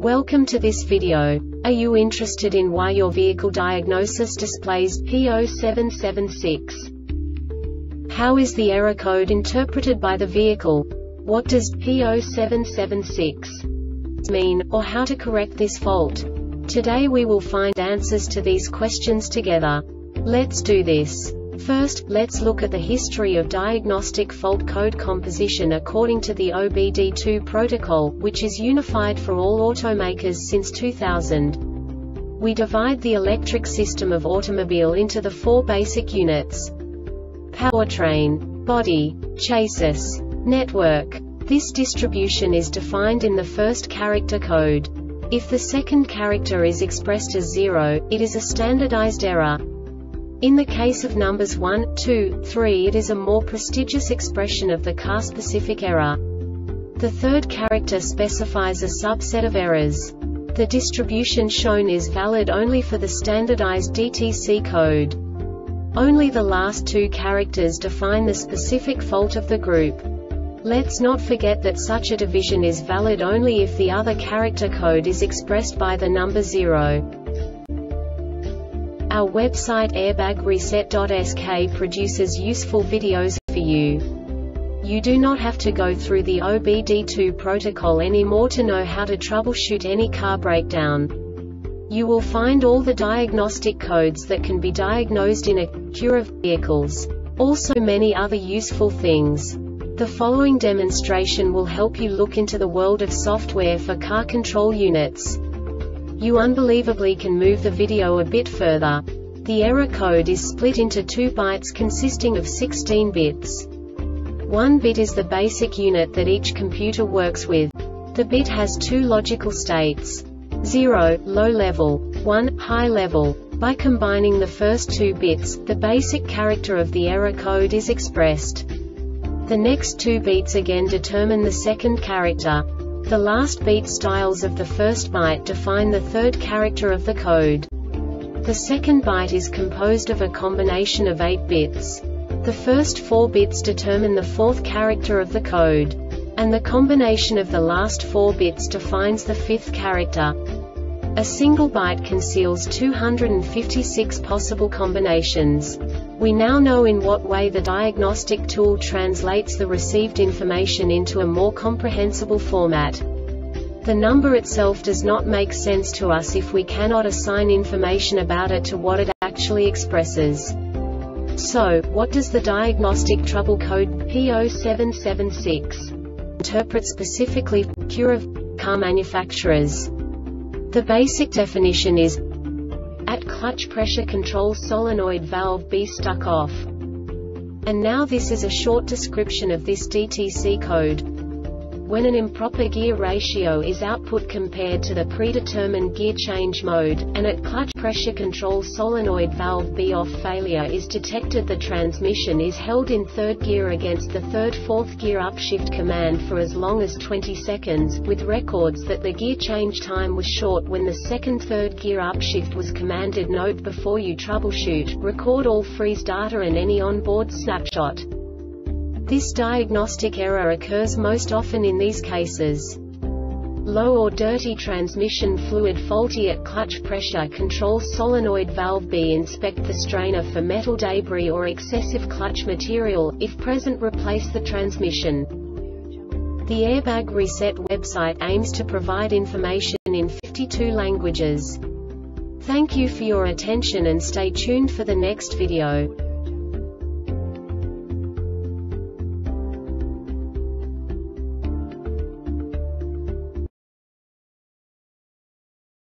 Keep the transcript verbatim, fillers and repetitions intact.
Welcome to this video. Are you interested in why your vehicle diagnosis displays P zero seven seven six? How is the error code interpreted by the vehicle? What does P zero seven seven six mean, or how to correct this fault? Today we will find answers to these questions together. Let's do this. First, let's look at the history of diagnostic fault code composition according to the O B D two protocol, which is unified for all automakers since two thousand. We divide the electric system of automobile into the four basic units: powertrain, body, chassis, network. This distribution is defined in the first character code. If the second character is expressed as zero, it is a standardized error. In the case of numbers one, two, three, it is a more prestigious expression of the car-specific error. The third character specifies a subset of errors. The distribution shown is valid only for the standardized D T C code. Only the last two characters define the specific fault of the group. Let's not forget that such a division is valid only if the other character code is expressed by the number zero. Our website airbag reset dot S K produces useful videos for you. You do not have to go through the O B D two protocol anymore to know how to troubleshoot any car breakdown. You will find all the diagnostic codes that can be diagnosed in Acura vehicles. Also many other useful things. The following demonstration will help you look into the world of software for car control units. You unbelievably can move the video a bit further. The error code is split into two bytes consisting of sixteen bits. One bit is the basic unit that each computer works with. The bit has two logical states: zero, low level, one, high level. By combining the first two bits, the basic character of the error code is expressed. The next two bits again determine the second character. The last beat styles of the first byte define the third character of the code. The second byte is composed of a combination of eight bits. The first four bits determine the fourth character of the code. And the combination of the last four bits defines the fifth character. A single byte conceals two hundred fifty-six possible combinations. We now know in what way the diagnostic tool translates the received information into a more comprehensible format. The number itself does not make sense to us if we cannot assign information about it to what it actually expresses. So, what does the diagnostic trouble code P zero seven seven six interpret specifically for Acura car manufacturers? The basic definition is at clutch pressure control solenoid valve B stuck off. And now this is a short description of this D T C code. When an improper gear ratio is output compared to the predetermined gear change mode, and at clutch pressure control solenoid valve B off failure is detected, the transmission is held in third gear against the third fourth gear upshift command for as long as twenty seconds, with records that the gear change time was short when the second third gear upshift was commanded. Note before you troubleshoot, record all freeze data and any onboard snapshot. This diagnostic error occurs most often in these cases: low or dirty transmission fluid, faulty at clutch pressure control solenoid valve B. Inspect the strainer for metal debris or excessive clutch material. If present, replace the transmission. The Airbag Reset website aims to provide information in fifty-two languages. Thank you for your attention and stay tuned for the next video.